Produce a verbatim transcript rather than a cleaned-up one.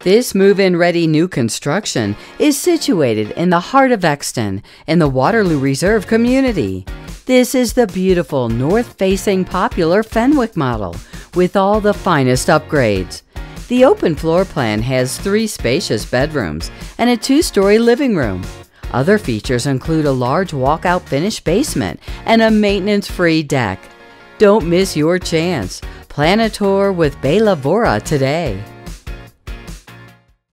This move-in ready new construction is situated in the heart of Exton in the Waterloo Reserve community. This is the beautiful north-facing popular Fenwick model with all the finest upgrades. The open floor plan has three spacious bedrooms and a two-story living room. Other features include a large walkout finished basement and a maintenance-free deck. Don't miss your chance. Plan a tour with Bela Vora today.